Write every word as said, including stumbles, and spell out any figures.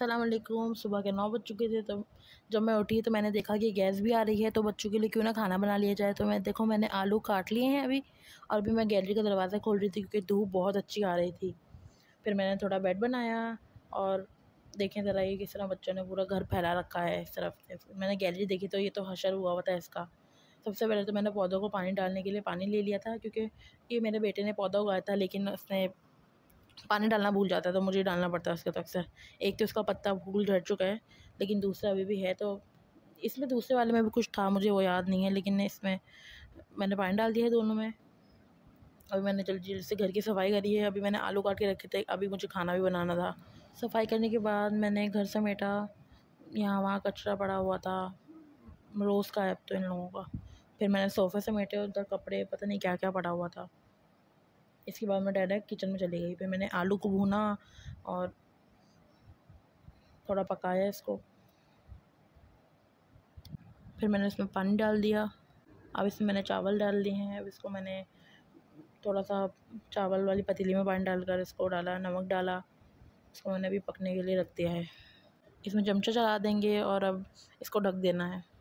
अस्सलाम वालेकुम। सुबह के नौ बज चुके थे, तो जब मैं उठी तो मैंने देखा कि गैस भी आ रही है, तो बच्चों के लिए क्यों ना खाना बना लिया जाए। तो मैं देखो मैंने आलू काट लिए हैं अभी, और अभी मैं गैलरी का दरवाज़ा खोल रही थी क्योंकि धूप बहुत अच्छी आ रही थी। फिर मैंने थोड़ा बेड बनाया और देखें ज़रा ये किस तरह बच्चों ने पूरा घर फैला रखा है इस तरफ से। मैंने गैलरी देखी तो ये तो हशर हुआ हुआ था इसका। सबसे पहले तो मैंने पौधों को पानी डालने के लिए पानी ले लिया था, क्योंकि ये मेरे बेटे ने पौधा उगाया था, लेकिन उसने पानी डालना भूल जाता है तो मुझे डालना पड़ता है उसके तो अक्सर। एक तो उसका पत्ता फूल झड़ चुका है, लेकिन दूसरा अभी भी है। तो इसमें दूसरे वाले में भी कुछ था, मुझे वो याद नहीं है, लेकिन इसमें मैंने पानी डाल दिया है दोनों में। अभी मैंने जल्दी जल्दी से घर की सफाई करी है। अभी मैंने आलू काट के रखे थे, अभी मुझे खाना भी बनाना था। सफाई करने के बाद मैंने घर समेटा, यहाँ वहाँ कचरा पड़ा हुआ था, रोज़ का है अब तो इन लोगों का। फिर मैंने सोफ़े समेटे, उधर कपड़े पता नहीं क्या क्या पड़ा हुआ था। इसके बाद मैं डायरेक्ट किचन में चली गई। फिर मैंने आलू को भूना और थोड़ा पकाया इसको। फिर मैंने इसमें पानी डाल दिया। अब इसमें मैंने चावल डाल दिए हैं। अब इसको मैंने थोड़ा सा चावल वाली पतीली में पानी डालकर इसको डाला, नमक डाला। इसको मैंने अभी पकने के लिए रख दिया है। इसमें चमचा चला देंगे और अब इसको ढक देना है।